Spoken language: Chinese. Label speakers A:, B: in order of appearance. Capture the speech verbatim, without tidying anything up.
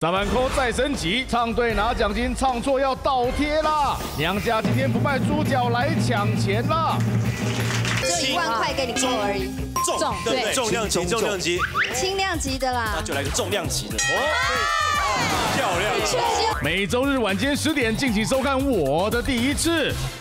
A: 三万扣再升级，唱对拿奖金，唱错要倒贴啦！娘家今天不卖猪脚来抢钱啦！
B: 只有一万块给你扣而已。
C: 重，对不对？重量级，重量级，
B: 轻量级的啦。
C: 那就来个重量级的。哦，漂亮！
A: 每周日晚间十点敬请收看《我的第一次》。